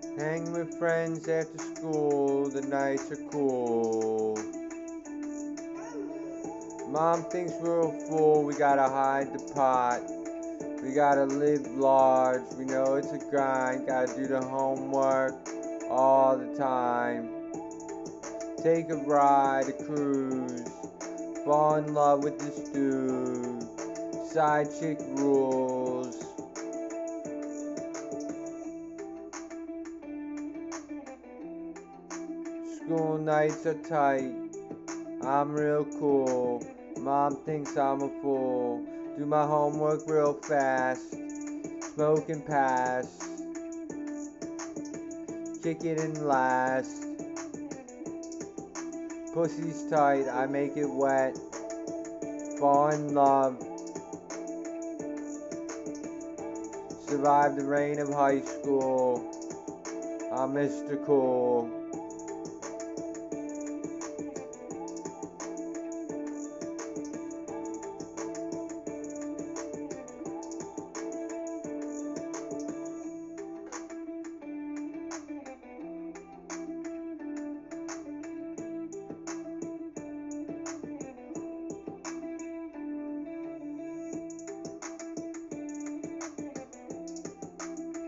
Hang with friends after school, the nights are cool. Mom thinks we're a fool, we gotta hide the pot. We gotta live large, we know it's a grind. Gotta do the homework all the time. Take a ride, a cruise. Fall in love with this dude. Side chick rules. School nights are tight. I'm real cool. Mom thinks I'm a fool. Do my homework real fast. Smoke and pass. Kick it and last. Pussy's tight, I make it wet. Fall in love. Survive the rain of high school. I'm Mr. Cool.